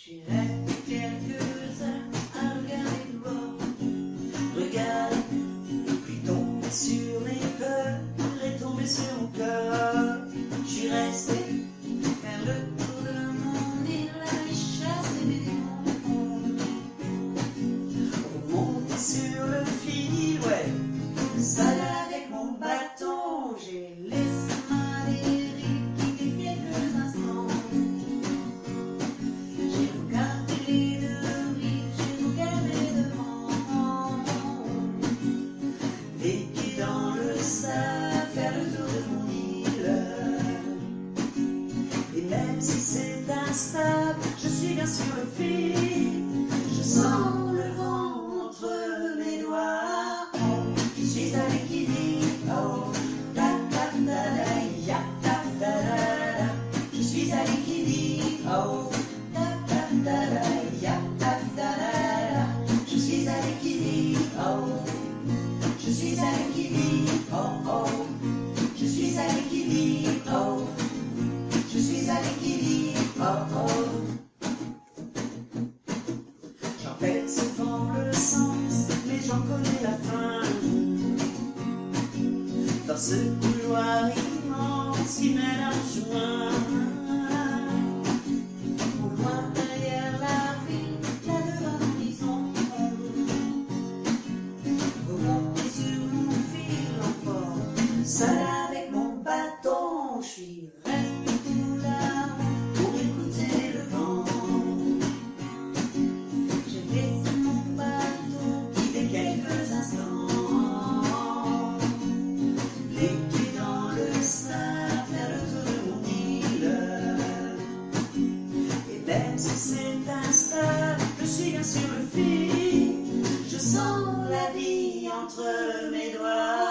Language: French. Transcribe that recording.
J'y reste quelques heures à regarder dehors. Regarde, puis tomber sur mes peurs et tomber sur mon cœur. J'y resté faire le tour de mon île, aller chasser des démons. Remonter sur le fil, ouais, salade avec mon bâton. J'ai laissé ma dérive quitter quelques instants. J'ai regardé les deux rives, j'ai regardé devant. Les pieds dans le sable, faire le tour de mon île. Et même si c'est instable, je suis bien sur le fil. Je sens le vent entre mes doigts. Je suis à l'équilibre. Oh, ta ta ta da, ya ta ta da da. Je suis à l'équilibre. Oh, ta ta ta da, ya ta ta da da. Je suis à l'équilibre. Oh, je suis à l'équilibre. Oh oh, je suis à l'équilibre. Oh, je suis à l'équilibre. Oh oh. J'en perds souvent le sens, mais j'en connais la fin. Dans ce couloir immense qui mène à chemin. Au loin derrière la ville, là devant l'horizon. Remonter sur mon fil encore, seul avec mon bâton. Je suis restée tout là pour écouter le vent. J'ai laissé mon bateau guider quelques instants. Les pieds dans le sable, faire le tour de mon île. Et même si c'est instable, je suis bien sur le fil. Je sens la vie entre mes doigts.